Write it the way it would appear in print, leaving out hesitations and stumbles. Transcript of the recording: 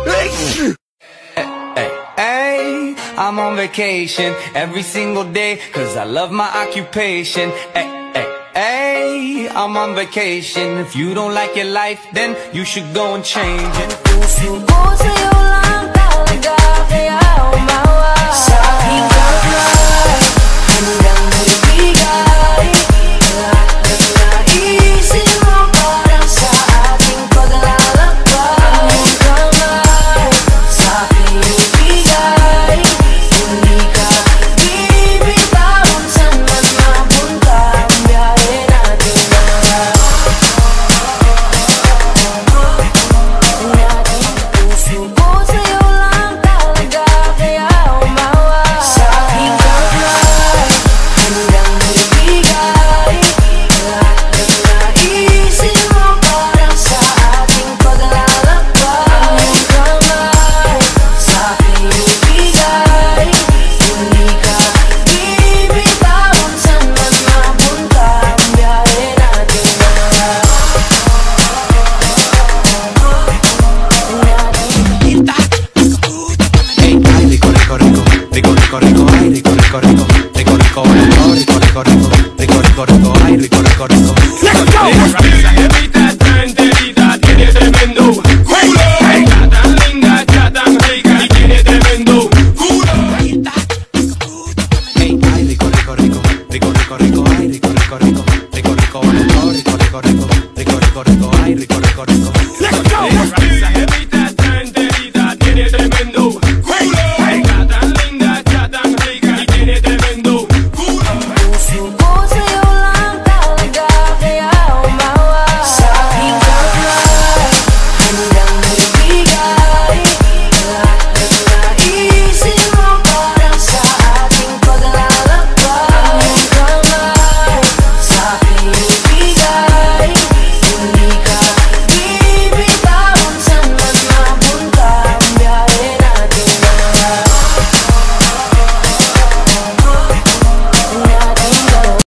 Hey, I'm on vacation every single day, cause I love my occupation. Hey, I'm on vacation. If you don't like your life, then you should go and change it. Puso ko sa'yo